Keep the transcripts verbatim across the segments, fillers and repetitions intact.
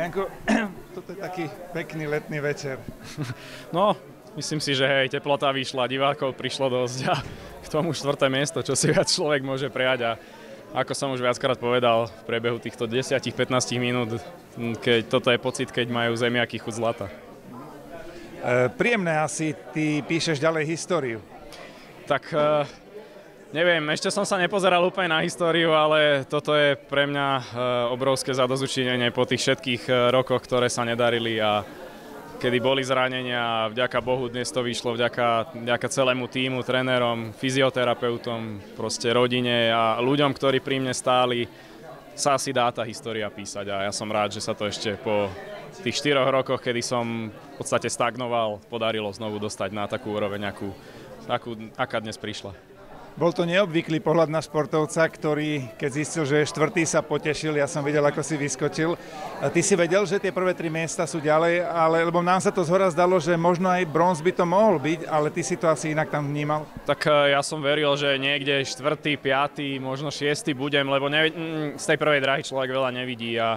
Janko, toto je taký pekný letný večer. No, myslím si, že hej, teplota vyšla, divákov prišlo dosť a k tomu štvrté miesto, čo si viac človek môže prijať. A ako som už viackrát povedal v priebehu týchto desať až pätnásť minút, keď toto je pocit, keď majú zemiaky chuť zlata. E, príjemné asi, ty píšeš ďalej históriu. Tak e, neviem, ešte som sa nepozeral úplne na históriu, ale toto je pre mňa e, obrovské zadozučinenie po tých všetkých rokoch, ktoré sa nedarili a kedy boli zranenia a vďaka Bohu dnes to vyšlo, vďaka, vďaka celému tímu, trénerom, fyzioterapeutom, proste rodine a ľuďom, ktorí pri mne stáli, sa asi dá tá história písať a ja som rád, že sa to ešte po tých štyroch rokoch, kedy som v podstate stagnoval, podarilo znovu dostať na takú úroveň, akú, akú, aká dnes prišla. Bol to neobvyklý pohľad na športovca, ktorý, keď zistil, že je štvrtý, sa potešil. Ja som videl, ako si vyskočil. A ty si vedel, že tie prvé tri miesta sú ďalej, ale lebo nám sa to zhora zdalo, že možno aj bronz by to mohol byť, ale ty si to asi inak tam vnímal. Tak ja som veril, že niekde štvrtý, piatý, možno šiestý budem, lebo ne, z tej prvej dráhy človek veľa nevidí a,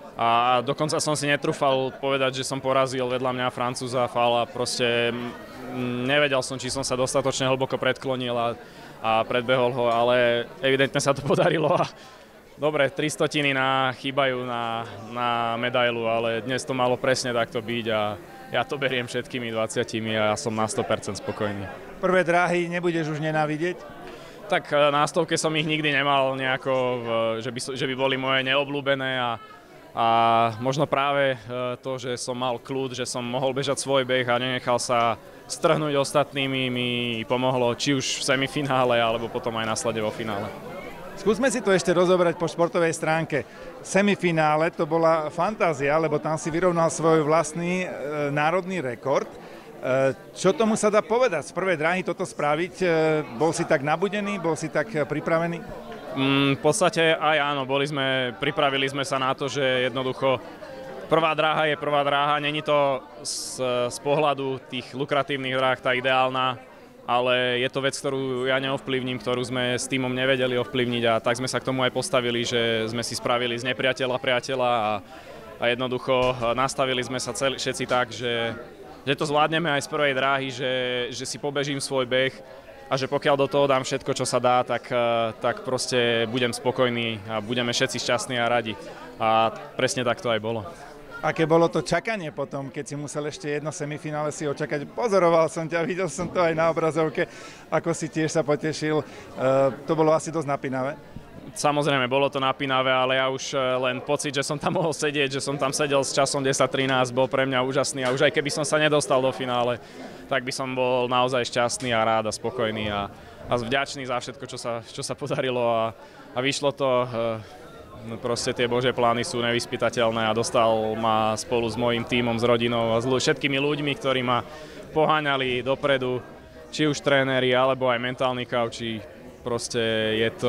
a dokonca som si netrúfal povedať, že som porazil vedľa mňa Francúza Fala. Proste nevedel som, či som sa dostatočne hlboko predklonil a a predbehol ho, ale evidentne sa to podarilo a dobre, tri stotiny na, chýbajú na, na medailu, ale dnes to malo presne takto byť a ja to beriem všetkými dvadsiatimi a ja som na sto percent spokojný. Prvé dráhy nebudeš už nenávidieť? Tak na stovke som ich nikdy nemal nejako, že by, že by boli moje neobľúbené a A možno práve to, že som mal kľud, že som mohol bežať svoj beh a nenechal sa strhnúť ostatnými, mi pomohlo či už v semifinále, alebo potom aj následne vo finále. Skúsme si to ešte rozobrať po športovej stránke. Semifinále to bola fantázia, lebo tam si vyrovnal svoj vlastný e, národný rekord. E, čo tomu sa dá povedať? Z prvej dráhy toto spraviť? E, bol si tak nabudený? Bol si tak pripravený? Mm, v podstate aj áno, boli sme, pripravili sme sa na to, že jednoducho prvá dráha je prvá dráha, není to z, z pohľadu tých lukratívnych dráh tá ideálna, ale je to vec, ktorú ja neovplyvním, ktorú sme s tímom nevedeli ovplyvniť a tak sme sa k tomu aj postavili, že sme si spravili z nepriateľa priateľa a, a jednoducho nastavili sme sa celý, všetci tak, že, že to zvládneme aj z prvej dráhy, že, že si pobežím svoj beh a že pokiaľ do toho dám všetko, čo sa dá, tak, tak proste budem spokojný a budeme všetci šťastní a radi. A presne tak to aj bolo. Aké bolo to čakanie potom, keď si musel ešte jedno semifinále si očakať? Pozoroval som ťa, videl som to aj na obrazovke, ako si tiež sa potešil. E, to bolo asi dosť napínavé. Samozrejme, bolo to napínavé, ale ja už len pocit, že som tam mohol sedieť, že som tam sedel s časom desať trinásť, bol pre mňa úžasný a už aj keby som sa nedostal do finále, tak by som bol naozaj šťastný a rád a spokojný a, a vďačný za všetko, čo sa, čo sa podarilo a, a vyšlo to. No proste tie Božie plány sú nevyspytateľné a dostal ma spolu s mojím tímom, s rodinou a s všetkými ľuďmi, ktorí ma poháňali dopredu, či už tréneri, alebo aj mentálni kauči. Proste je to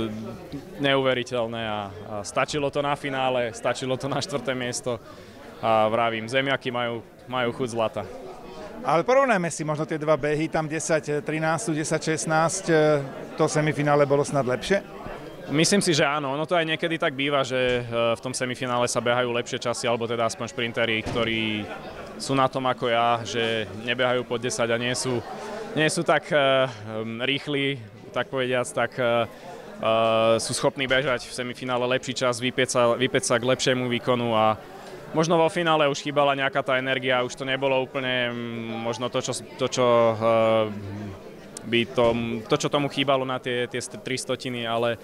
neuveriteľné a, a stačilo to na finále, stačilo to na štvrté miesto a vravím, zemiaky majú, majú chuť zlata. Ale porovnajme si možno tie dva behy, tam desať trinásť, desať šestnásť, to semifinále bolo snad lepšie? Myslím si, že áno. Ono to aj niekedy tak býva, že v tom semifinále sa behajú lepšie časy, alebo teda aspoň šprintéri, ktorí sú na tom ako ja, že nebehajú pod desať a nie sú, nie sú tak uh, rýchli, tak povediac, tak uh, uh, sú schopní bežať v semifinále lepší čas, vypieť sa, vypieť sa k lepšiemu výkonu a možno vo finále už chýbala nejaká tá energia, už to nebolo úplne možno to, čo, to, čo uh, by to, to, čo tomu chýbalo na tie, tie tri stotiny, ale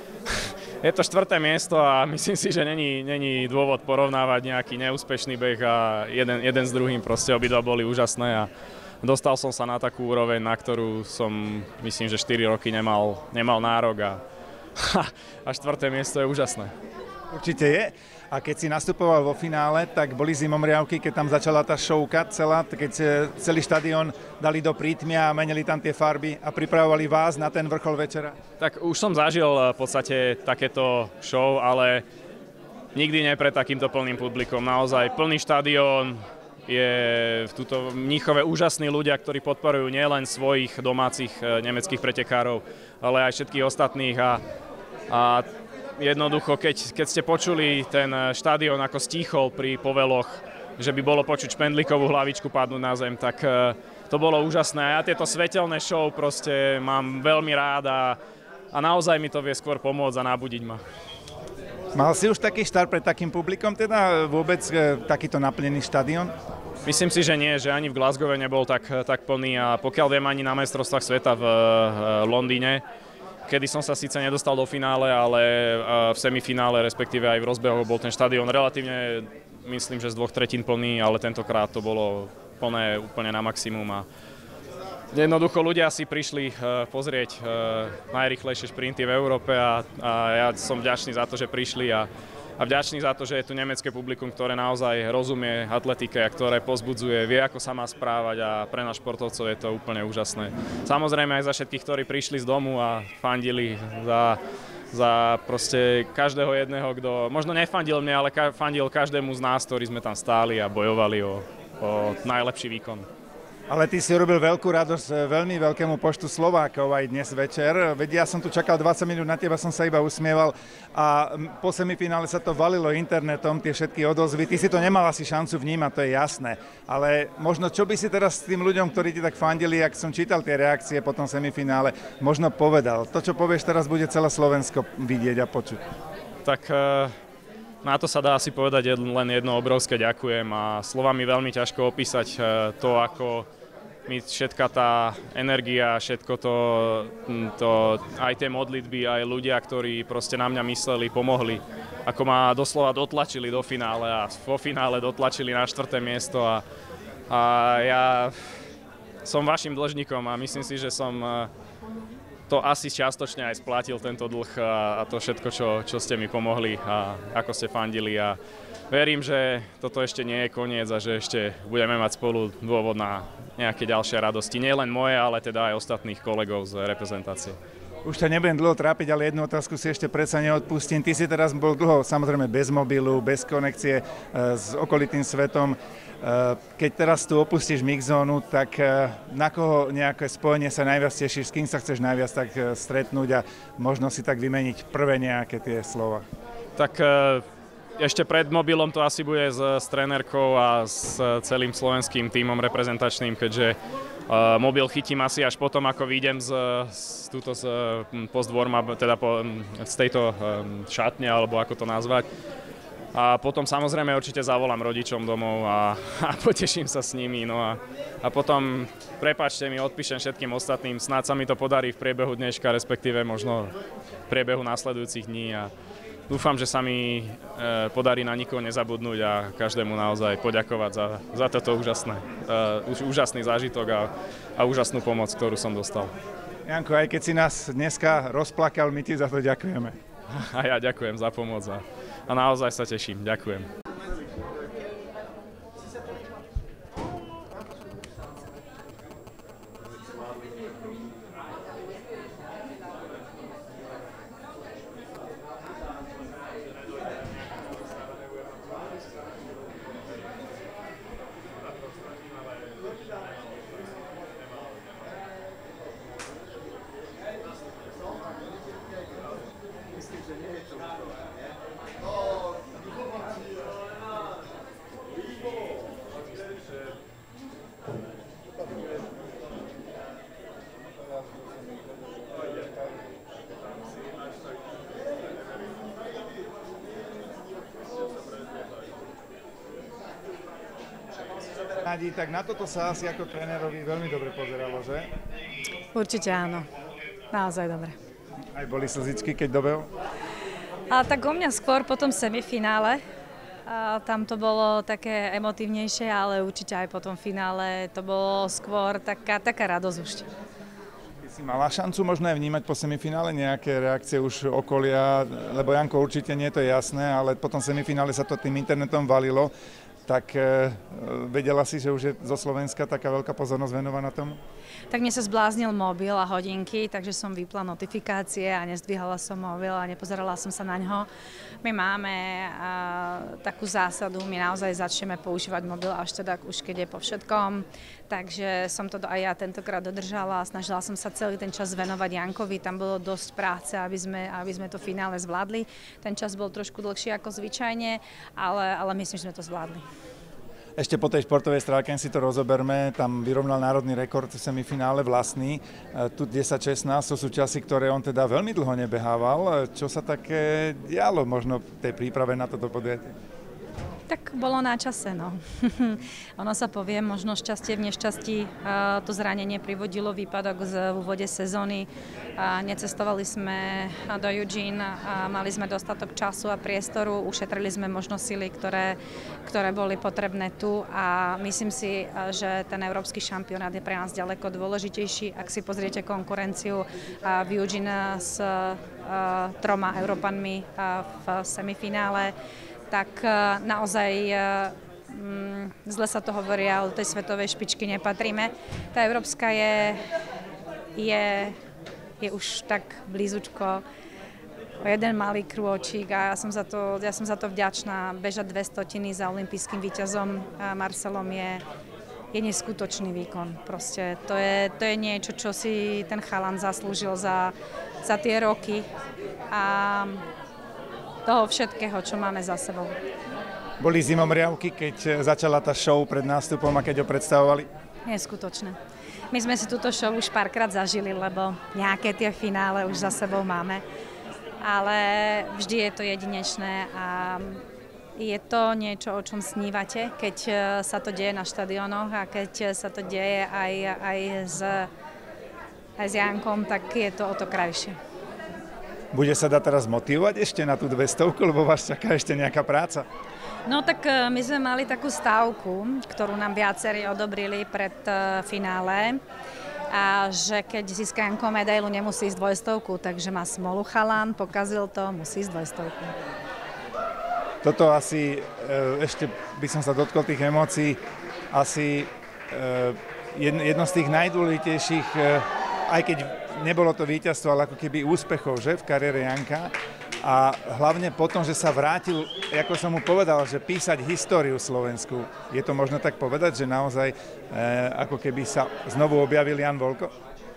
je to štvrté miesto a myslím si, že není, není dôvod porovnávať nejaký neúspešný beh a jeden, jeden s druhým, proste obidva boli úžasné a dostal som sa na takú úroveň, na ktorú som myslím, že štyri roky nemal, nemal nárok a, a štvrté miesto je úžasné. Určite je. A keď si nastupoval vo finále, tak boli zimomriavky, keď tam začala tá šovka celá, keď celý štadión dali do prítmia a menili tam tie farby a pripravovali vás na ten vrchol večera? Tak už som zažil v podstate takéto show, ale nikdy nie pred takýmto plným publikom. Naozaj plný štadión, je v túto Mníchove úžasní ľudia, ktorí podporujú nielen svojich domácich nemeckých pretekárov, ale aj všetkých ostatných a, a jednoducho, keď, keď ste počuli ten štadión ako stíchol pri poveloch, že by bolo počuť špendlíkovú hlavičku padnúť na zem, tak to bolo úžasné. A ja tieto svetelné show proste mám veľmi rád a, a naozaj mi to vie skôr pomôcť a nabudiť ma. Mal si už taký štart pred takým publikom, teda vôbec e, takýto naplnený štadión? Myslím si, že nie, že ani v Glasgowe nebol tak, tak plný a pokiaľ viem ani na majstrovstvách sveta v e, Londýne, kedy som sa síce nedostal do finále, ale e, v semifinále, respektíve aj v rozbehoch bol ten štadión relatívne, myslím, že z dvoch tretín plný, ale tentokrát to bolo plné úplne na maximum a jednoducho ľudia si prišli uh, pozrieť uh, najrýchlejšie šprinty v Európe a, a ja som vďačný za to, že prišli a, a vďačný za to, že je tu nemecké publikum, ktoré naozaj rozumie atletike a ktoré pozbudzuje, vie, ako sa má správať a pre nás športovcov je to úplne úžasné. Samozrejme aj za všetkých, ktorí prišli z domu a fandili za, za proste každého jedného, kto možno nefandil mne, ale ka, fandil každému z nás, ktorí sme tam stáli a bojovali o, o najlepší výkon. Ale ty si urobil veľkú radosť veľmi veľkému počtu Slovákov aj dnes večer. Veď ja som tu čakal dvadsať minút na teba, som sa iba usmieval a po semifinále sa to valilo internetom, tie všetky odozvy. Ty si to nemal asi šancu vnímať, to je jasné. Ale možno čo by si teraz tým ľuďom, ktorí ti tak fandili, ak som čítal tie reakcie po tom semifinále, možno povedal. To, čo povieš teraz, bude celé Slovensko vidieť a počuť. Tak na to sa dá asi povedať len jedno obrovské ďakujem a slovami veľmi ťažko opísať to, ako mi všetka tá energia, všetko to, to, aj tie modlitby, aj ľudia, ktorí proste na mňa mysleli, pomohli, ako ma doslova dotlačili do finále a vo finále dotlačili na štvrté miesto a, a ja som vašim dlžníkom a myslím si, že som to asi čiastočne aj splatil tento dlh a, a to všetko, čo, čo ste mi pomohli a ako ste fandili a verím, že toto ešte nie je koniec a že ešte budeme mať spolu dôvod na nejaké ďalšie radosti. Nie len moje, ale teda aj ostatných kolegov z reprezentácie. Už ťa nebudem dlho trápiť, ale jednu otázku si ešte predsa neodpustím. Ty si teraz bol dlho, samozrejme bez mobilu, bez konekcie s okolitým svetom. Keď teraz tu opustíš mixzónu, tak na koho nejaké spojenie sa najviac tešíš, s kým sa chceš najviac tak stretnúť a možno si tak vymeniť prvé nejaké tie slova? Tak ešte pred mobilom to asi bude s, s trénerkou a s celým slovenským tímom reprezentačným, keďže uh, mobil chytím asi až potom, ako výjdem z, z, túto, z post-warma, teda po, z tejto um, šatne, alebo ako to nazvať. A potom samozrejme určite zavolám rodičom domov a, a poteším sa s nimi. No a, a potom, prepáčte mi, odpíšem všetkým ostatným, snáď sa mi to podarí v priebehu dneška, respektíve možno v priebehu následujúcich dní. A dúfam, že sa mi e, podarí na nikoho nezabudnúť a každému naozaj poďakovať za, za toto úžasné, e, úžasný zážitok a, a úžasnú pomoc, ktorú som dostal. Janko, aj keď si nás dneska rozplakal, my ti za to ďakujeme. A ja ďakujem za pomoc a, a naozaj sa teším. Ďakujem. Tak na toto sa asi ako trénerovi veľmi dobre pozeralo, že? Určite áno. Naozaj dobre. Aj boli slzičky, keď dobehol? A tak u mňa skôr po tom semifinále. A tam to bolo také emotívnejšie, ale určite aj po tom finále to bolo skôr taká, taká radosť už. Ty si mala šancu možno aj vnímať po semifinále nejaké reakcie už okolia, lebo Janko určite nie, to je jasné, ale po tom semifinále sa to tým internetom valilo. tak e, vedela si, že už je zo Slovenska taká veľká pozornosť venovaná tomu? Tak mne sa zbláznil mobil a hodinky, takže som vypla notifikácie a nezdvíhala som mobil a nepozerala som sa na ňo. My máme a, takú zásadu, my naozaj začneme používať mobil až teda už keď je po všetkom. Takže som to aj ja tentokrát dodržala a snažila som sa celý ten čas venovať Jankovi. Tam bolo dosť práce, aby sme, aby sme to finále zvládli. Ten čas bol trošku dlhší ako zvyčajne, ale, ale myslím, že sme to zvládli. Ešte po tej športovej stránke si to rozoberme, tam vyrovnal národný rekord v semifinále vlastný, tu desať šestnásť, to sú časy, ktoré on teda veľmi dlho nebehával. Čo sa také dialo možno v tej príprave na toto podujatie? Tak bolo na čase, no. Ono sa povie, možno šťastie v nešťastí. To zranenie privodilo výpadok v úvode sezóny. Necestovali sme do Eugene a mali sme dostatok času a priestoru. Ušetrili sme možno sily, ktoré, ktoré boli potrebné tu a myslím si, že ten európsky šampionát je pre nás ďaleko dôležitejší. Ak si pozriete konkurenciu v Eugene s troma Európanmi v semifinále, tak naozaj zle sa to hovorí, ale do tej svetovej špičky nepatríme. Tá európska je, je, je už tak blízučko, o jeden malý krôčik a ja som za to, ja som za to vďačná. Bežať dve stotiny za olympijským víťazom Marcelom je, je neskutočný výkon. Proste to je, to je niečo, čo si ten chalan zaslúžil za, za tie roky a toho všetkého, čo máme za sebou. Boli zimomriavky, keď začala tá show pred nástupom a keď ho predstavovali? Neskutočné. My sme si túto show už párkrát zažili, lebo nejaké tie finále už za sebou máme. Ale vždy je to jedinečné a je to niečo, o čom snívate, keď sa to deje na štadiónoch a keď sa to deje aj, aj, s, aj s Jankom, tak je to o to krajšie. Bude sa dá teraz motivovať ešte na tú dvestovku, lebo vás čaká ešte nejaká práca? No tak my sme mali takú stávku, ktorú nám viacerí odobrili pred finále, a že keď získa Janko medailu, nemusí ísť dvojstovku, takže má smolu chalan, pokazil to, musí ísť dvojstovku. Toto asi, ešte by som sa dotkol tých emócií, asi jedno z tých najdôležitejších, aj keď nebolo to víťazstvo, ale ako keby úspechov, že, v kariére Janka. A hlavne potom, že sa vrátil, ako som mu povedal, že písať históriu Slovensku. Je to možno tak povedať, že naozaj e, ako keby sa znovu objavil Jan Volko?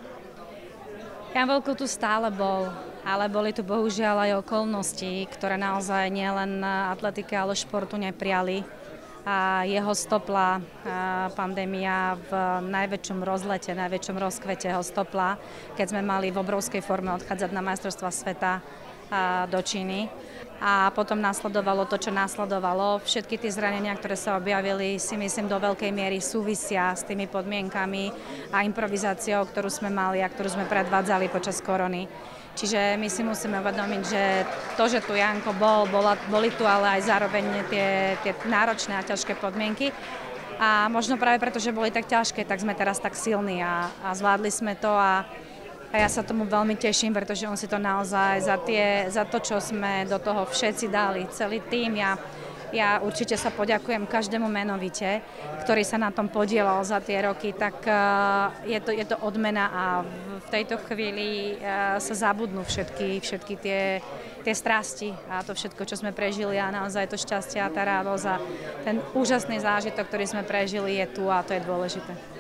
Jan Volko tu stále bol, ale boli tu bohužiaľ aj okolnosti, ktoré naozaj nielen atletike, ale športu nepriali. A jeho stopla pandémia v najväčšom rozlete, najväčšom rozkvete ho stopla, keď sme mali v obrovskej forme odchádzať na majstrovstvá sveta do Číny. A potom nasledovalo to, čo nasledovalo. Všetky tie zranenia, ktoré sa objavili, si myslím do veľkej miery súvisia s tými podmienkami a improvizáciou, ktorú sme mali a ktorú sme predvádzali počas korony. Čiže my si musíme uvedomiť, že to, že tu Janko bol, bola, boli tu ale aj zároveň tie, tie náročné a ťažké podmienky. A možno práve preto, že boli tak ťažké, tak sme teraz tak silní a, a zvládli sme to a, a ja sa tomu veľmi teším, pretože on si to naozaj za, tie, za to, čo sme do toho všetci dali, celý tím. Ja, ja určite sa poďakujem každému menovite, ktorý sa na tom podielal za tie roky, tak uh, je, to, je to odmena a v tejto chvíli uh, sa zabudnú všetky, všetky tie, tie strasti a to všetko, čo sme prežili a naozaj to šťastie a tá radosť a ten úžasný zážitok, ktorý sme prežili, je tu a to je dôležité.